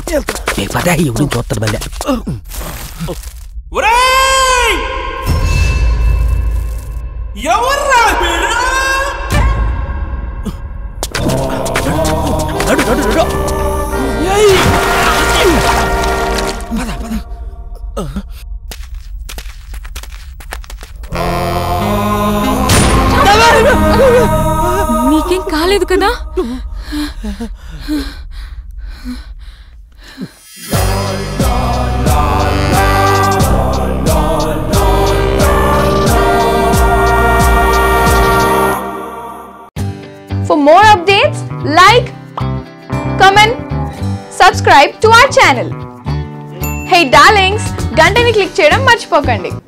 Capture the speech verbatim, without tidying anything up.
పదా ఎవరు చూస్తాడు మళ్ళీ. ఎవర్రా మీరు? నీకేం కాలేదు కదా? For more updates, like, comment, subscribe to our channel. Hey darlings, గంటని click చేయడం మర్చిపోకండి.